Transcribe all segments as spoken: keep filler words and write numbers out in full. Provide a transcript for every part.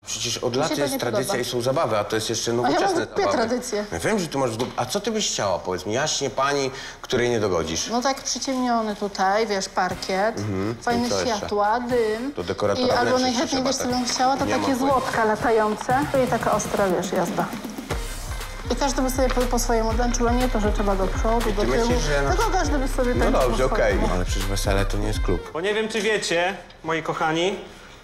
Przecież od lat to jest nie tradycja podoba. i są zabawy, a to jest jeszcze A ja nowoczesne mam dwie zabawy. tradycje. Ja wiem, że tu masz... A co ty byś chciała, powiedz mi, jaśnie pani, której nie dogodzisz? No tak przyciemniony tutaj, wiesz, parkiet, Mhm. fajne I co jeszcze? światła, dym. To dekoratora I albo wnętrza najchętniej, trzeba, wiesz, co tak? bym chciała, to Nie takie ma pojęcia. złotka latające. I taka ostra, wiesz, jazda. I każdy by sobie po, po swojemu tańczył, a nie to, że trzeba do przodu, do tyłu. myślisz, że na- Tylko każdy by sobie No tańczył po dobrze, okej. swojemu. Ale przecież wesele to nie jest klub. Bo nie wiem, czy wiecie, moi kochani,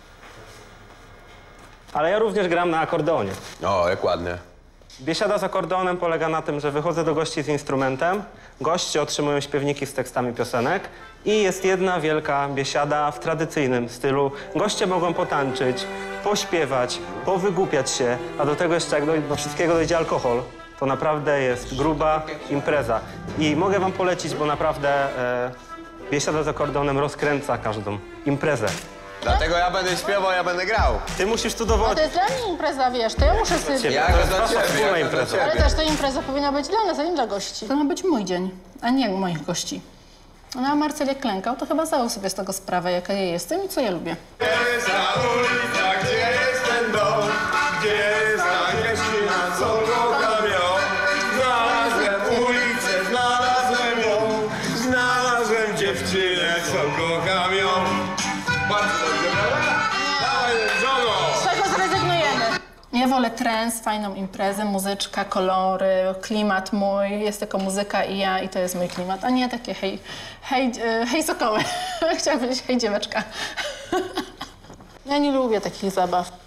ale ja również gram na akordeonie. O, jak ładnie. Biesiada z akordeonem polega na tym, że wychodzę do gości z instrumentem, goście otrzymują śpiewniki z tekstami piosenek i jest jedna wielka biesiada w tradycyjnym stylu. Goście mogą potańczyć, pośpiewać, powygłupiać się, a do tego jeszcze jak do, do wszystkiego dojdzie alkohol, to naprawdę jest gruba impreza. I mogę wam polecić, bo naprawdę e, biesiada z akordeonem rozkręca każdą imprezę. Dlatego ja będę śpiewał, ja będę grał. Ty musisz tu A to dowodzić. jest dla mnie impreza, wiesz, to ja muszę sobie... Ja To go jest dla wasza ciebie, wspólna ja go dla impreza. Ale ciebie. też ta impreza powinna być dla nas, a nie dla gości. To ma być mój dzień, a nie moich gości. No a Marcel jak klękał, to chyba zdał sobie z tego sprawę, jaka ja jestem i co ja lubię. Gdzie jest ta ulica, gdzie jest ten dom, gdzie jest ta dziewczyna, co kocham ją. Znalazłem ulicę, znalazłem ją, znalazłem dziewczynę, co kocham ją. Bardzo dobrze, prawda? Dawaj, żono! Z czego zrezygnujemy? Ja wolę trans, fajną imprezę, muzyczka, kolory, klimat mój, jest tylko muzyka i ja i to jest mój klimat, a nie takie hej, hej, e, hej sokoły. Chciałam powiedzieć hej dzieweczka. Ja nie lubię takich zabaw.